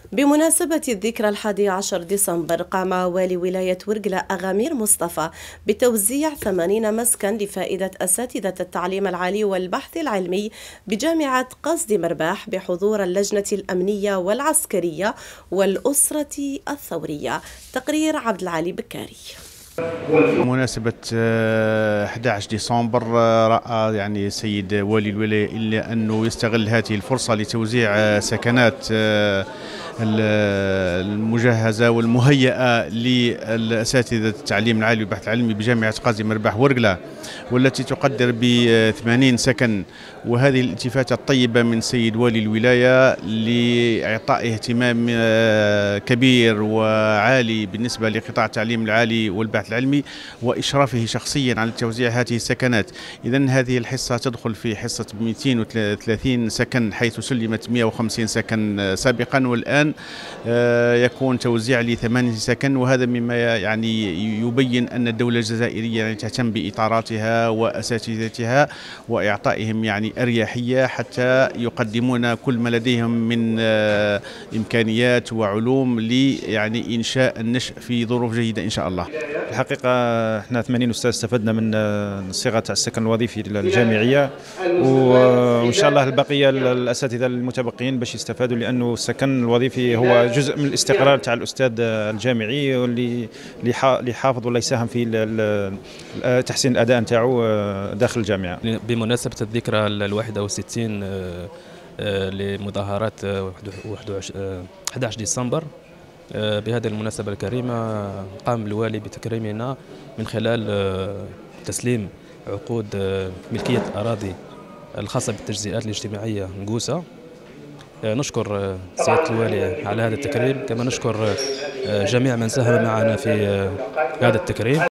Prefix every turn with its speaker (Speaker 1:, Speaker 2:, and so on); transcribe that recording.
Speaker 1: بمناسبة الذكرى 11 ديسمبر قام والي ولاية ورقلة أغامير مصطفى بتوزيع 80 مسكن لفائدة أساتذة التعليم العالي والبحث العلمي بجامعة قصد مرباح بحضور اللجنة الأمنية والعسكرية والأسرة الثورية. تقرير عبد العالي بكاري.
Speaker 2: بمناسبة 11 ديسمبر رأى السيد والي الولاية إلا أنه يستغل هذه الفرصة لتوزيع سكنات المجهزة والمهيئة للأساتذة التعليم العالي والبحث العلمي بجامعة قاضي مرباح ورقلة، والتي تقدر ب80 سكن. وهذه الالتفاتة الطيبة من سيد والي الولاية لإعطاء اهتمام كبير وعالي بالنسبة لقطاع التعليم العالي والبحث العلمي وإشرافه شخصيا على توزيع هذه السكنات. إذن هذه الحصة تدخل في حصة 230 سكن، حيث سلمت 150 سكن سابقا، والآن يكون توزيع ل8 سكن. وهذا مما يبين أن الدولة الجزائرية تهتم بإطاراتها وأساتذتها وإعطائهم أريحية حتى يقدمون كل ما لديهم من إمكانيات وعلوم لإنشاء النشء في ظروف جيدة إن شاء الله.
Speaker 3: الحقيقة احنا 80 أستاذ استفدنا من صيغة السكن الوظيفي الجامعية، وإن شاء الله البقية الأساتذة المتبقيين باش يستفادوا، لأنه السكن الوظيفي هو جزء من الاستقرار تاع الأستاذ الجامعي واللي يحافظ ولا يساهم في تحسين الأداء نتاعو داخل الجامعة.
Speaker 4: بمناسبة الذكرى 61 لمظاهرات 11 ديسمبر، بهذه المناسبة الكريمة قام الوالي بتكريمنا من خلال تسليم عقود ملكية الأراضي الخاصة بالتجزئات الاجتماعية نقوسة. نشكر سيادة الوالي على هذا التكريم، كما نشكر جميع من ساهم معنا في هذا التكريم.